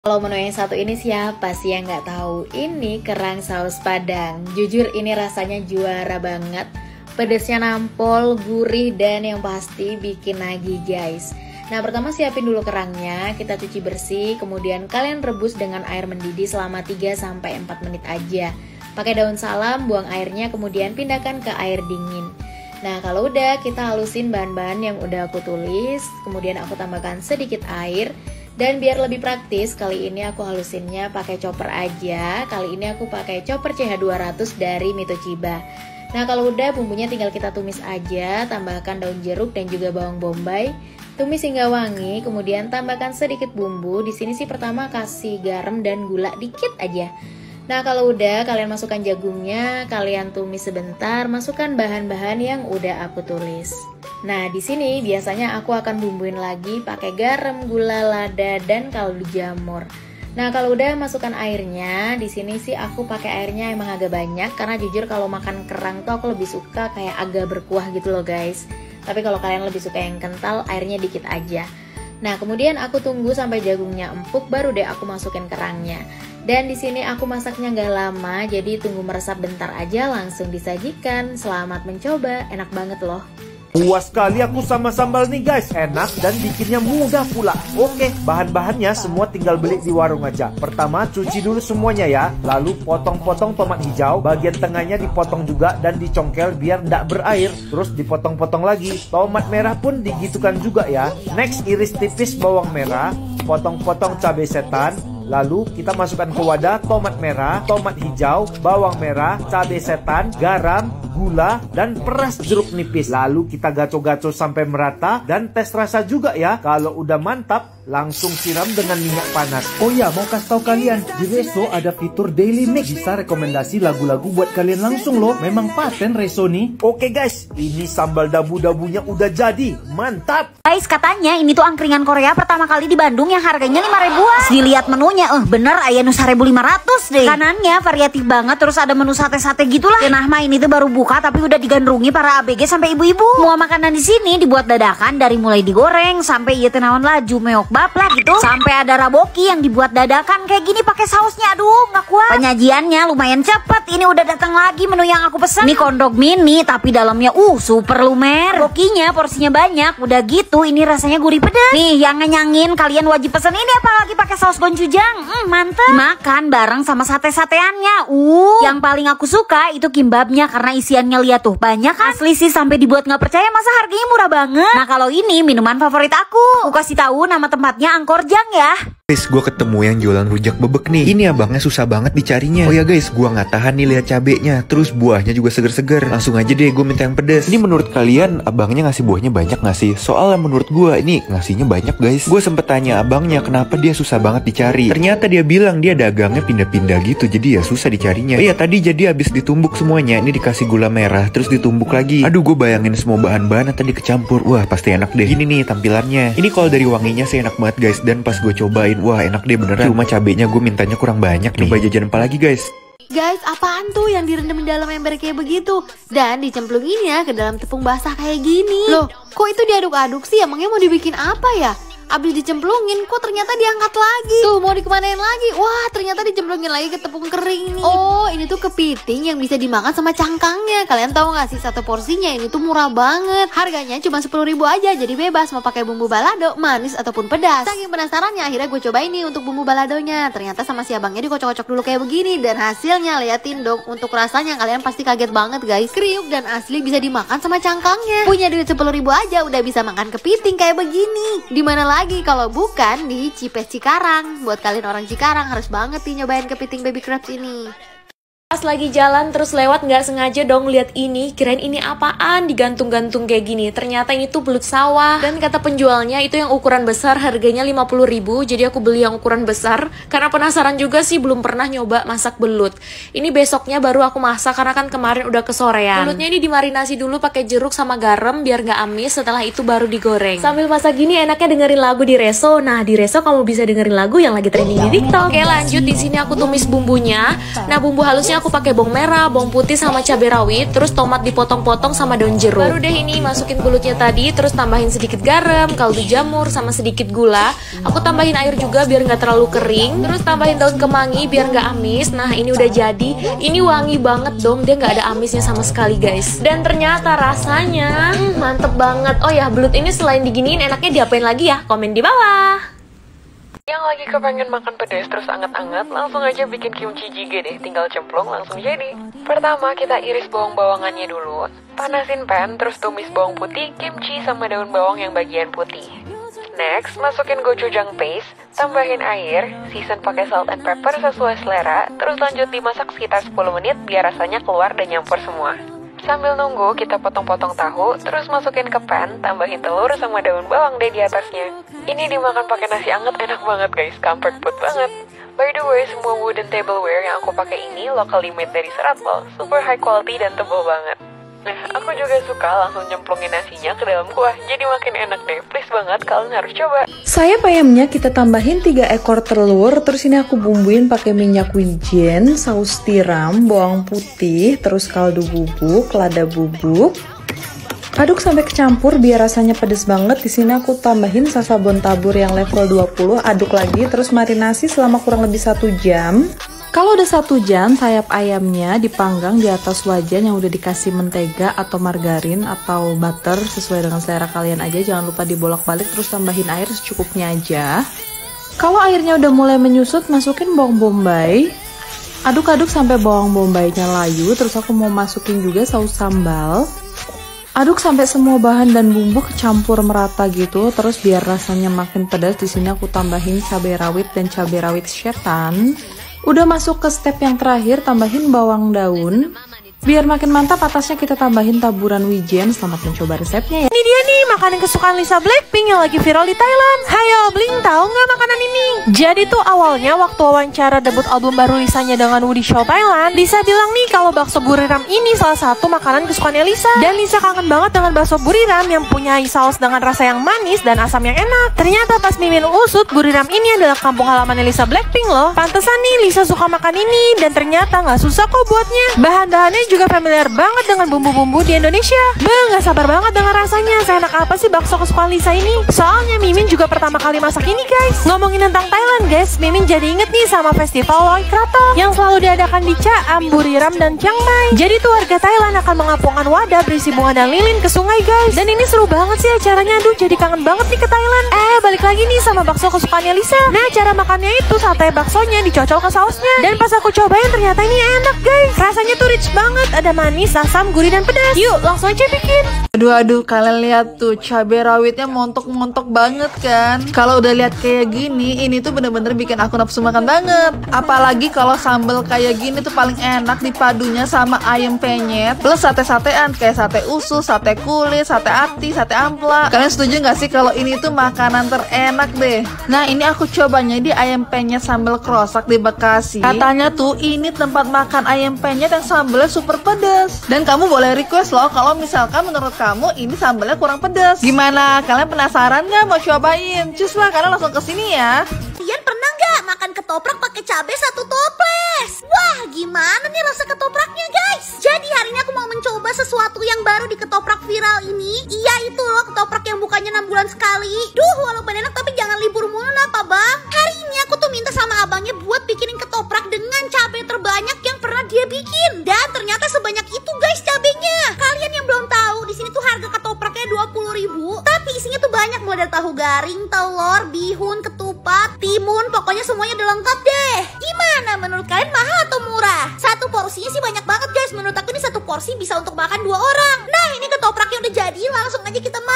Kalau menu yang satu ini siapa sih yang nggak tahu? Ini kerang saus Padang. Jujur ini rasanya juara banget. Pedesnya nampol, gurih, dan yang pasti bikin nagih guys. Nah pertama siapin dulu kerangnya, kita cuci bersih. Kemudian kalian rebus dengan air mendidih selama 3-4 menit aja. Pakai daun salam, buang airnya, kemudian pindahkan ke air dingin. Nah kalau udah, kita halusin bahan-bahan yang udah aku tulis. Kemudian aku tambahkan sedikit air. Dan biar lebih praktis, kali ini aku halusinnya pakai chopper aja. Kali ini aku pakai chopper CH200 dari Mitochiba. Nah kalau udah, bumbunya tinggal kita tumis aja. Tambahkan daun jeruk dan juga bawang bombay. Tumis hingga wangi, kemudian tambahkan sedikit bumbu. Di sini sih pertama kasih garam dan gula dikit aja. Nah kalau udah, kalian masukkan jagungnya, kalian tumis sebentar, masukkan bahan-bahan yang udah aku tulis. Nah di sini biasanya aku akan bumbuin lagi pakai garam, gula, lada, dan kaldu jamur. Nah kalau udah, masukkan airnya. Di sini sih aku pakai airnya emang agak banyak karena jujur kalau makan kerang tuh aku lebih suka kayak agak berkuah gitu loh guys. Tapi kalau kalian lebih suka yang kental, airnya dikit aja. Nah kemudian aku tunggu sampai jagungnya empuk, baru deh aku masukin kerangnya. Dan di sini aku masaknya nggak lama, jadi tunggu meresap bentar aja langsung disajikan. Selamat mencoba, enak banget loh. Puas sekali aku sama sambal nih guys, enak dan bikinnya mudah pula. Oke, bahan-bahannya semua tinggal beli di warung aja. Pertama cuci dulu semuanya ya, lalu potong-potong tomat hijau, bagian tengahnya dipotong juga dan dicongkel biar ndak berair. Terus dipotong-potong lagi, tomat merah pun digitukan juga ya. Next iris tipis bawang merah, potong-potong cabai setan. Lalu kita masukkan ke wadah tomat merah, tomat hijau, bawang merah, cabai setan, garam, gula, dan peras jeruk nipis. Lalu kita gaco-gaco sampai merata dan tes rasa juga ya. Kalau udah mantap, langsung siram dengan minyak panas. Oh ya, mau kasih tahu kalian, di Reso ada fitur Daily Mix. Bisa rekomendasi lagu-lagu buat kalian langsung loh. Memang paten Reso nih. Oke guys, ini sambal dabu-dabunya udah jadi. Mantap! Guys, katanya ini tuh angkringan Korea pertama kali di Bandung yang harganya 5 ribuan. Dilihat menunya, bener aya nu 1.500 deh. Kanannya variatif banget, terus ada menu sate-sate gitulah. Nah mah ini tuh baru buka tapi udah digandrungi para ABG sampai ibu-ibu. Semua makanan di sini dibuat dadakan, dari mulai digoreng sampai ieu teh naon laju meok baplak gitu. Sampai ada raboki yang dibuat dadakan kayak gini pakai sausnya. Aduh, nggak kuat. Penyajiannya lumayan cepet. Ini udah datang lagi menu yang aku pesen. Ini kondok mini tapi dalamnya super lumer. Rabokinya porsinya banyak. Udah gitu ini rasanya gurih pedas. Nih yang ngenyangin kalian wajib pesen ini, apalagi pakai saus gochujang. Mantep. Makan bareng sama sate-sateannya. Yang paling aku suka itu kimbabnya karena isiannya lihat tuh banyak kan. Asli sih sampai dibuat nggak percaya, masa harganya murah banget. Nah kalau ini minuman favorit aku. Aku kasih tahu nama tempatnya Angkorjang ya. Guys, gue ketemu yang jualan rujak bebek nih. Ini abangnya susah banget dicarinya. Oh ya guys, gue nggak tahan nih lihat cabenya. Terus buahnya juga seger-seger. Langsung aja deh gue minta yang pedes. Ini menurut kalian abangnya ngasih buahnya banyak nggak sih? Soalnya menurut gue ini ngasihnya banyak guys. Gue sempet tanya abangnya kenapa dia susah banget dicari. Ternyata dia bilang dia dagangnya pindah-pindah gitu, jadi ya susah dicarinya. Iya tadi jadi habis ditumbuk semuanya. Ini dikasih gula merah, terus ditumbuk lagi. Aduh, gue bayangin semua bahan-bahan tadi kecampur. Wah pasti enak deh. Gini nih tampilannya. Ini kalau dari wanginya sih enak banget guys. Dan pas gue cobain, wah enak deh beneran. Cuma cabenya gue mintanya kurang banyak nih. Coba jajan apa lagi guys? Guys, apaan tuh yang direndam di dalam ember kayak begitu? Dan dicemplunginnya ke dalam tepung basah kayak gini. Loh, kok itu diaduk-aduk sih? Emangnya mau dibikin apa ya? Abis dicemplungin, kok ternyata diangkat lagi. Tuh, mau dikemanain lagi? Wah, ternyata dicemplungin lagi ke tepung kering nih. Oh, ini tuh kepiting yang bisa dimakan sama cangkangnya. Kalian tahu gak sih, satu porsinya ini tuh murah banget. Harganya cuma 10.000 aja, jadi bebas mau pakai bumbu balado, manis ataupun pedas. Saking penasarannya, akhirnya gue cobain nih untuk bumbu baladonya. Ternyata sama si abangnya dikocok-kocok dulu kayak begini. Dan hasilnya, liatin dong, untuk rasanya kalian pasti kaget banget guys. Kriuk dan asli, bisa dimakan sama cangkangnya. Punya duit 10.000 aja udah bisa makan kepiting kayak begini. Dimana lagi kalau bukan di Cipes Cikarang. Buat kalian orang Cikarang harus banget nih nyobain kepiting baby crabs ini. Pas lagi jalan terus lewat nggak sengaja dong lihat ini, kirain ini apaan digantung-gantung kayak gini. Ternyata ini tuh belut sawah. Dan kata penjualnya itu yang ukuran besar harganya 50.000. Jadi aku beli yang ukuran besar karena penasaran juga sih, belum pernah nyoba masak belut. Ini besoknya baru aku masak karena kan kemarin udah kesorean. Belutnya ini dimarinasi dulu pakai jeruk sama garam biar nggak amis. Setelah itu baru digoreng. Sambil masak gini enaknya dengerin lagu di Reso. Nah di Reso kamu bisa dengerin lagu yang lagi trending di TikTok. Oke lanjut, di sini aku tumis bumbunya. Nah bumbu halusnya aku pakai bawang merah, bawang putih sama cabai rawit, terus tomat dipotong-potong sama daun jeruk. Baru deh ini masukin bulutnya tadi, terus tambahin sedikit garam, kaldu jamur sama sedikit gula. Aku tambahin air juga biar nggak terlalu kering. Terus tambahin daun kemangi biar nggak amis. Nah ini udah jadi. Ini wangi banget dong, dia nggak ada amisnya sama sekali guys. Dan ternyata rasanya mantep banget. Oh ya, belut ini selain diginiin enaknya diapain lagi ya? Komen di bawah. Yang lagi kepengen makan pedas terus anget-anget, langsung aja bikin kimchi jjigae deh, tinggal cemplung langsung jadi. Pertama kita iris bawang-bawangannya dulu, panasin pan, terus tumis bawang putih, kimchi sama daun bawang yang bagian putih. Next, masukin gochujang paste, tambahin air, season pakai salt and pepper sesuai selera, terus lanjut dimasak sekitar 10 menit biar rasanya keluar dan nyampur semua. Sambil nunggu, kita potong-potong tahu, terus masukin ke pan, tambahin telur sama daun bawang deh di atasnya. Ini dimakan pakai nasi anget enak banget guys, comfort food banget. By the way, semua wooden tableware yang aku pakai ini locally made dari serat loh, super high quality dan tebal banget. Nah, aku juga suka langsung nyemplungin nasinya ke dalam kuah, jadi makin enak deh. Please banget, kalian harus coba. Sayap ayamnya kita tambahin 3 ekor telur, terus ini aku bumbuin pakai minyak wijen, saus tiram, bawang putih, terus kaldu bubuk, lada bubuk. Aduk sampai kecampur biar rasanya pedes banget. Di sini aku tambahin sasabon tabur yang level 20, aduk lagi terus marinasi selama kurang lebih 1 jam. Kalau udah 1 jam, sayap ayamnya dipanggang di atas wajan yang udah dikasih mentega atau margarin atau butter sesuai dengan selera kalian aja. Jangan lupa dibolak-balik terus tambahin air secukupnya aja. Kalau airnya udah mulai menyusut, masukin bawang bombay. Aduk-aduk sampai bawang bombaynya layu, terus aku mau masukin juga saus sambal. Aduk sampai semua bahan dan bumbu kecampur merata gitu, terus biar rasanya makin pedas. Di sini aku tambahin cabai rawit dan cabai rawit setan. Udah masuk ke step yang terakhir, tambahin bawang daun. Biar makin mantap, atasnya kita tambahin taburan wijen. Selamat mencoba resepnya ya. Ini dia nih makanan kesukaan Lisa Blackpink yang lagi viral di Thailand. Hayo Blink, tahu nggak makanan ini? Jadi tuh awalnya waktu wawancara debut album baru Lisanya dengan Woody Show Thailand, Lisa bilang nih kalau bakso buriram ini salah satu makanan kesukaannya Lisa. Dan Lisa kangen banget dengan bakso buriram yang punya saus dengan rasa yang manis dan asam yang enak. Ternyata pas Mimin usut, buriram ini adalah kampung halamannya Lisa Blackpink loh. Pantesan nih Lisa suka makan ini dan ternyata nggak susah kok buatnya. Bahan-bahannya juga familiar banget dengan bumbu-bumbu di Indonesia. Nggak sabar banget dengan rasanya. Seenak apa sih bakso kesukaan Lisa ini? Soalnya Mimin juga pertama kali masak ini guys. Ngomongin tentang Thailand guys, Mimin jadi inget nih sama festival Loy Krathong yang selalu diadakan di Chaam, Buriram, dan Chiang Mai. Jadi tuh warga Thailand akan mengapungkan wadah berisi bunga dan lilin ke sungai guys. Dan ini seru banget sih acaranya. Aduh, jadi kangen banget nih ke Thailand. Balik lagi nih sama bakso kesukaannya Lisa. Nah, cara makannya itu sate baksonya dicocol ke sausnya. Dan pas aku cobain ternyata ini enak guys. Rasanya tuh rich banget. Ada manis, asam, gurih, dan pedas. Yuk, langsung aja bikin. Aduh, kalian lihat tuh cabai rawitnya montok-montok banget kan. Kalau udah lihat kayak gini, ini tuh bener-bener bikin aku nafsu makan banget. Apalagi kalau sambal kayak gini tuh paling enak dipadunya sama ayam penyet plus sate-satean kayak sate usus, sate kulit, sate ati, sate ampla. Kalian setuju nggak sih kalau ini tuh makanan terenak deh? Nah, ini aku cobanya di ayam penyet sambal krosak di Bekasi. Katanya tuh ini tempat makan ayam penyet yang sambalnya super pedas. Dan kamu boleh request loh kalau misalkan menurut kamu ini sambalnya kurang pedas. Gimana? Kalian penasaran nggak mau cobain? Cus lah, kalian langsung kesini ya. Kalian pernah nggak makan ketoprak pakai cabai 1 toples? Wah, gimana nih rasa ketopraknya guys? Jadi hari ini aku mau mencoba sesuatu yang baru di ketoprak viral ini. Iya, itu loh ketoprak yang bukanya 6 bulan sekali. Duh, walaupun enak tapi jangan libur mulu apa bang? Hari ini aku tuh minta sama abangnya buat bikinin ketoprak dengan cabai terbanyak yang pernah dia bikin. Dan ternyata sebanyak itu guys cabenya. Kalian yang belum tahu, di sini tuh harga ketopraknya 20.000, tapi isinya tuh banyak model tahu garing, telur, bihun, ketupat, timun, pokoknya semuanya udah lengkap deh. Gimana menurut kalian, mahal atau murah? Satu porsinya sih banyak banget guys. Menurut aku ini satu porsi bisa untuk makan 2 orang. Nah, ini ketopraknya udah jadi, langsung aja kita makan.